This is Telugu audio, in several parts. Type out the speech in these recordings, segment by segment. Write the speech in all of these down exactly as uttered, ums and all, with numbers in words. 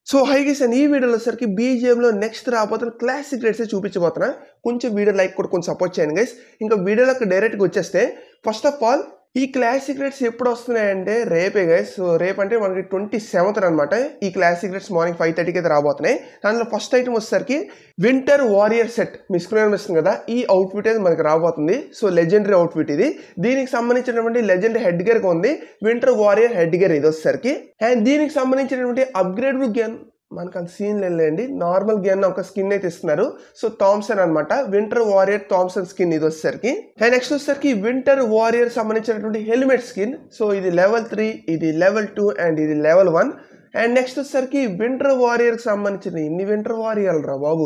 సో హై గైస్, ఈ వీడియోలో వచ్చేసరికి బీజిఎంలో నెక్స్ట్ రాబోతున్న క్లాసిక్ రేట్స్ చూపించబోతున్నా. కొంచెం వీడియో లైక్ కూడా కొంచెం సపోర్ట్ చేయండి గైస్. ఇంకా వీడియోలోకి డైరెక్ట్గా వచ్చేస్తే ఫస్ట్ ఆఫ్ ఆల్ ఈ క్లాసిక్ రేట్స్ ఎప్పుడు వస్తున్నాయంటే రేపే గైస్. సో రేపు అంటే మనకి ట్వంటీ సెవెంత్ అనమాట ఈ క్లాసిక్ రేట్స్ మార్నింగ్ ఫైవ్ థర్టీకి అయితే రాబోతున్నాయి. దాంట్లో ఫస్ట్ ఐటమ్ వచ్చేసరికి వింటర్ వారియర్ సెట్. మీ స్క్రీన్ అనిపిస్తుంది కదా, ఈ అవుట్ఫిట్ అయితే మనకి రాబోతుంది. సో లెజెండరీ అవుట్ఫిట్ ఇది. దీనికి సంబంధించినటువంటి లెజెండరీ హెడ్ గేర్ ఉంది, వింటర్ వారియర్ హెడ్ గేర్ ఇది వచ్చేసరికి. అండ్ దీనికి సంబంధించినటువంటి అప్గ్రేడబుల్ గన్ మనకు అంత సీన్ లేదండి, నార్మల్ గన్ ఒక స్కిన్ అయితే ఇస్తున్నారు. సో థామ్సన్ అనమాట, వింటర్ వారియర్ థామ్సన్ స్కిన్ ఇది వచ్చేసరికి. అండ్ నెక్స్ట్ వచ్చేసరికి వింటర్ వారియర్ సంబంధించినటువంటి హెల్మెట్ స్కిన్. సో ఇది లెవెల్ త్రీ, ఇది లెవెల్ టూ అండ్ ఇది లెవెల్ వన్. అండ్ నెక్స్ట్ వచ్చేసరికి వింటర్ వారియర్ కి సంబంధించిన ఇన్ని వింటర్ వారియర్ రా బాబు.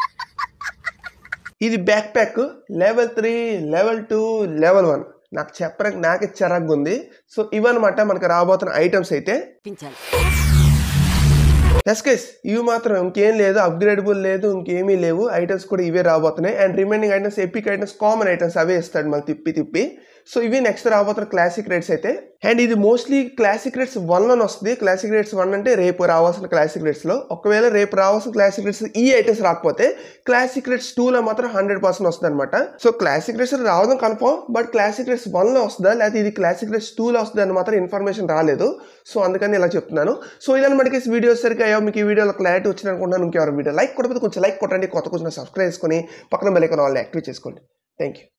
ఇది backpack level three, level two, level one. నాకు చెప్పడానికి నాకే చిరాగ్గా ఉంది. సో ఇవన్నమాట మనకు రాబోతున్న ఐటమ్స్ అయితే. ఎస్ గైస్, ఇవి మాత్రం ఇంకేం లేదు, అప్గ్రేడబుల్ లేదు, ఇంకేమీ లేవు. ఐటమ్స్ కూడా ఇవే రాబోతున్నాయి. And remaining items epic items, common items అవే ఇస్తాడు మనకి తిప్పి తిప్పి. సో ఇవి నెక్స్ట్ రాబోతున్న క్లాసిక్ రేట్స్ అయితే. అండ్ ఇది మోస్ట్లీ క్లాసిక్ రేట్స్ వన్ లోనే వస్తుంది. క్లాసిక్ రేట్స్ వన్ అంటే రేపు రావాల్సిన క్లాసిక్ రేట్స్ లో. ఒకవేళ రేపు రావాల్సిన క్లాసిక్ రేట్స్ ఈ ఐటమ్స్ రాకపోతే క్లాసిక్ రేట్స్ టూ లో మాత్రం హండ్రెడ్ పర్సెంట్ వస్తుంది అనమాట. సో క్లాసిక్ రేట్స్ రావడం confirm, but classic crates one లో వస్తుందా లేకపోతే ఇది క్లాసిక్ రేట్స్ టూ లో వస్తుంది అని మాత్రం ఇన్ఫర్మేషన్ రాలేదు. సో అందుకని ఇలా చెప్తున్నాను. సో ఇదన్నమాట వీడియో సరిగ్గా అయ్యో మీకు ఈ వీడియోలో క్లారిటీ వచ్చింది అనుకుంటున్నాను. ఇంకెవరు వీడియో లైక్ కొట్టకపోతే కొంచెం లైక్ కొట్టండి, కొత్త కొంచెం సబ్స్క్రైబ్ చేసుకొని పక్కన బెల్ ఐకాన్ ఆల్ యాక్టివేట్ చేసుకోండి. Thank you.